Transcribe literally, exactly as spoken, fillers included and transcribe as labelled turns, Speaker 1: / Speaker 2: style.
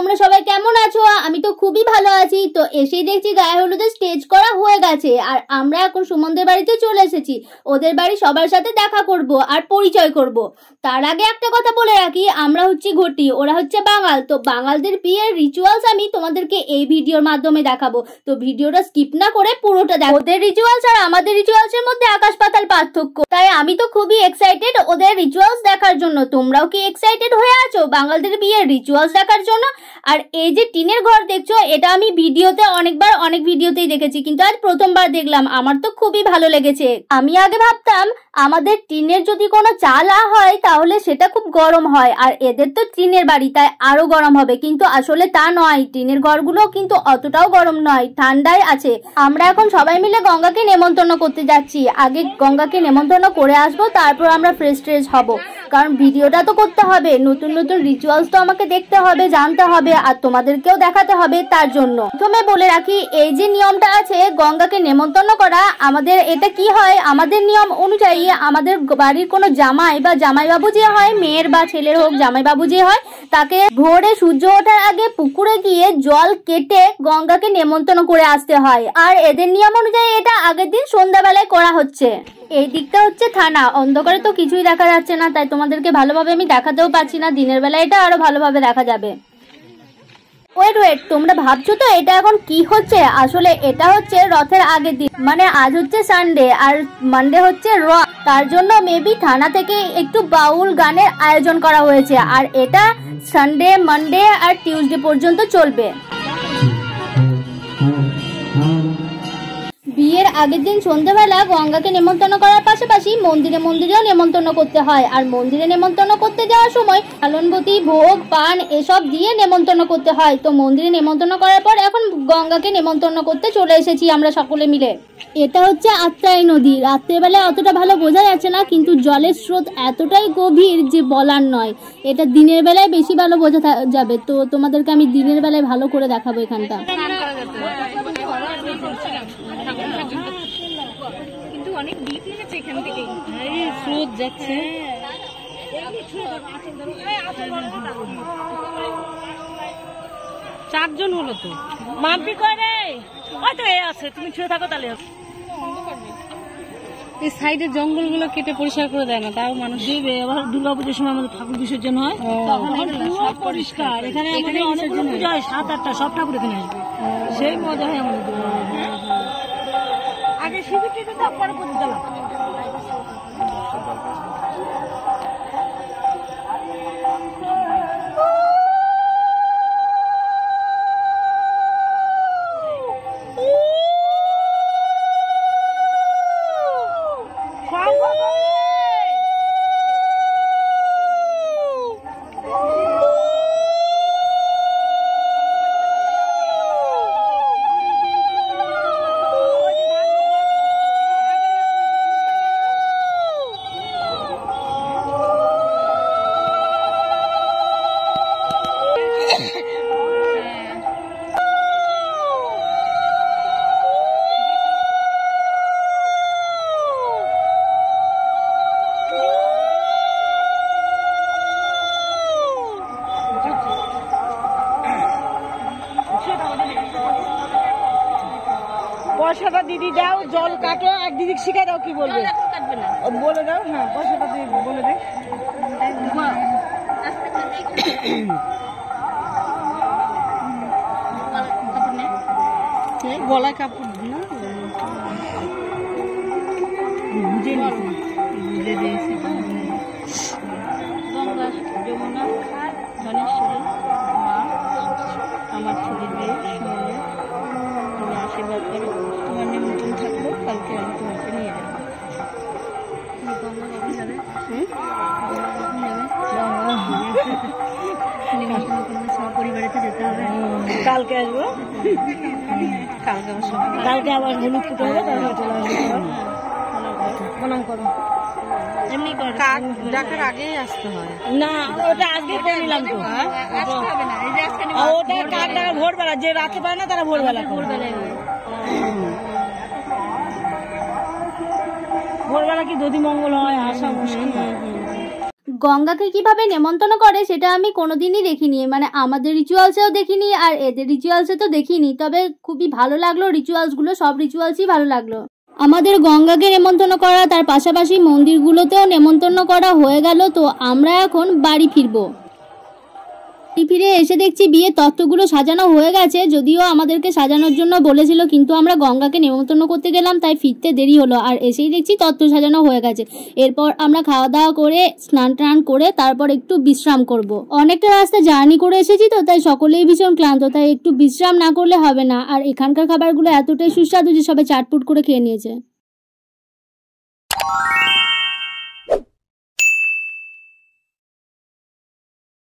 Speaker 1: তোমরা সবাই কেমন আছো? আমি তো খুবই ভালো আছি। তো এসেই দেখছি গায়ে হলুদের স্টেজ করা হয়ে গেছে, আর আমরা এখন সুমনদের বাড়িতে চলে এসেছি। ওদের বাড়ি সবার সাথে দেখা করব আর পরিচয় করব। তার আগে একটা কথা বলে রাখি, আমরা হচ্ছি ঘটি, ওরা হচ্ছে বাঙাল। তো বাঙালদের বিয়ের রিচুয়ালস আমি তোমাদেরকে এই ভিডিওর মাধ্যমে দেখাবো। তো ভিডিওটা স্কিপ না করে পুরোটা দেখো। ওদের রিচুয়ালস আর আমাদের রিচুয়ালস এর মধ্যে আকাশ পাতাল পার্থক্য, তাই আমি তো খুবই এক্সাইটেড ওদের রিচুয়ালস দেখার জন্য। তোমরাও কি এক্সাইটেড হয়ে আছো বাঙালদের বিয়ের রিচুয়ালস দেখার জন্য? আর এই যে টিনের ঘর দেখছো, এটা আমি ভিডিওতে অনেকবার অনেক ভিডিওতেই দেখেছি, কিন্তু আজ প্রথমবার দেখলাম। আমার তো খুবই ভালো লেগেছে। আমি আগে ভাবতাম আমাদের টিনের যদি কোনো চালা হয় তাহলে সেটা খুব গরম হয়, আর এদের তো টিনের বাড়ি তাই আরো গরম হবে, কিন্তু আসলে তা নয়। টিনের ঘরগুলো কিন্তু অতটাও গরম নয়, ঠান্ডায় আছে। আমরা এখন সবাই মিলে গঙ্গাকে নেমন্তন্ন করতে যাচ্ছি। আগে গঙ্গাকে নেমন্তন্ন করে আসবো, তারপর আমরা ফ্রেশ ট্রেশ হব, কারণ ভিডিওটা তো করতে হবে। নতুন নতুন রিচুয়ালস তো আমাকে দেখতে হবে, জানতে হবে, আর তোমাদেরকেও দেখাতে হবে। তার জন্য প্রথমে বলে রাখি, এই যে নিয়মটা আছে গঙ্গাকে নেমন্তন্ন করা, আমাদের এটা কি হয়, আমাদের নিয়ম অনুযায়ী আমাদের বাড়ির কোনো জামাই বা জামাইবাবু যে হয়, মেয়ের বা ছেলের হোক, জামাইবাবু যে হয়, তাকে ভোরে সূর্য ওঠার আগে পুকুরে গিয়ে জল কেটে গঙ্গাকে নেমন্তন্ন করে আসতে হয়। আর এদের নিয়ম অনুযায়ী এটা আগের দিন সন্ধ্যাবেলায় করা হচ্ছে। এই দিকটা হচ্ছে থানা, অন্ধকারে তো কিছুই দেখা যাচ্ছে না, তাই তোমাদেরকে ভালোভাবে আমি দেখাতেও পারছি না। দিনের বেলা এটা আরো ভালোভাবে দেখা যাবে। ওয়েট ওয়েট তোমরা ভাবছো তো এটা এখন কি হচ্ছে? আসলে এটা হচ্ছে রথের আগের দিন, মানে আজ হচ্ছে সানডে আর মানডে হচ্ছে রথ। তার জন্য মেবি থানা থেকে একটু বাউল গানের আয়োজন করা হয়েছে, আর এটা সানডে, মানডে আর টিউসডে পর্যন্ত চলবে। বিয়ের আগের দিন সন্ধ্যাবেলা গঙ্গাকে নেমন্তন্ন করার পাশাপাশি মন্দিরে মন্দিরেও নেমন্তন্ন করতে হয়, আর মন্দিরে নেমন্তন্ন করতে যাওয়ার সময় কালনবতী, ভোগ, পান এসব দিয়ে নেমন্তন্ন করতে হয়। তো মন্দিরে নেমন্তন্ন করার পর এখন গঙ্গাকে নেমন্তন্ন করতে চলে এসেছি আমরা সকলে মিলে। এটা হচ্ছে আত্রাই নদী। রাত্রেবেলায় অতটা ভালো বোঝা যাচ্ছে না, কিন্তু জলের স্রোত এতটাই গভীর যে বলার নয়। এটা দিনের বেলায় বেশি ভালো বোঝা যাবে, তো তোমাদেরকে আমি দিনের বেলায় ভালো করে দেখাবো এখানটা।
Speaker 2: কিন্তু অনেক ডিপ লেগেছে এখান থেকে, স্রোত যাচ্ছে। চারজন হলো তো মাম্পি করে, হয়তো এ আছে, তুমি ছুঁয়ে থাকো তাহলে। এই সাইডের জঙ্গল গুলো কেটে পরিষ্কার করে দেয় না, তাও মানুষ দিবে। আবার দুর্গাপুজোর সময় আমাদের ঠাকুর বিসর্জন হয়, তখন সব পরিষ্কার। এখানে আমাদের অনেকগুলো পুজো হয়, সাত আটটা, সব ঠাকুর এখানে আসবে, সেই মজা হয় আমাদের। আগে শিবির টিকে তো পরে পরে দিলাম। পয়সাটা দিদি দাও, জল কাটো, এক দিদি শিখে দাও কি বলবে, বলে দাও। হ্যাঁ পয়সাটা দিদি বলে দে। গলায় কাপড় না বুঝে নিয়েছি, বুঝে দিয়েছি। গঙ্গা, যমুনা, ধনেশ্বরী মা, আমার ছেলের বিয়ে শুনে তুমি আশীর্বাদ করো। তোমার নিমন্ত্রণ থাকলো, কালকে আমি তোমাকে নিয়ে যাবো। গঙ্গা কখন যাবে? হুম গঙ্গা কখন যাবে? নিমন্ত্রণ করলে সব পরিবারেতে যেতে হবে। কালকে আসবো, কালকে আমার সব, কালকে আবার হলুদ কুটো হবে, তারপরে চলে আসবো। প্রণাম করো। এমনি করো, ডাকার আগেই আসতে হয় না? ওটা আজকে করে নিলাম তো, ওটা কাক ডাকা ভোরবেলা, যে রাতে পায় না তারা ভোরবেলা ভোরবেলায় ভোরবেলা কি দধি মঙ্গল হয়, হাসা মুশকিল।
Speaker 1: গঙ্গাকে কিভাবে নেমন্তন্ন করে সেটা আমি কোনোদিনই দেখিনি, মানে আমাদের রিচুয়ালসেও দেখিনি আর এদের রিচুয়ালসে তো দেখিনি। তবে খুবই ভালো লাগলো রিচুয়ালসগুলো, সব রিচুয়ালসই ভালো লাগলো। আমাদের গঙ্গাকে নেমন্তন্ন করা, তার পাশাপাশি মন্দিরগুলোতেও নেমন্তন্ন করা হয়ে গেল। তো আমরা এখন বাড়ি ফিরবো। ফিরে এসে দেখছি বিয়ের তত্ত্বগুলো সাজানো হয়ে গেছে, যদিও আমাদেরকে সাজানোর জন্য বলেছিল, কিন্তু আমরা গঙ্গাকে নেমন্তন্ন করতে গেলাম তাই ফিরতে দেরি হলো। আর এসেই দেখছি তত্ত্ব সাজানো হয়ে গেছে। এরপর আমরা খাওয়া দাওয়া করে স্নান টান করে তারপর একটু বিশ্রাম করব। অনেকটা রাস্তা জার্নি করে এসেছি তো তাই সকলেই ভীষণ ক্লান্ত, তাই একটু বিশ্রাম না করলে হবে না। আর এখানকার খাবারগুলো এতটাই সুস্বাদু যে সবাই চাটপুট করে খেয়ে নিয়েছে।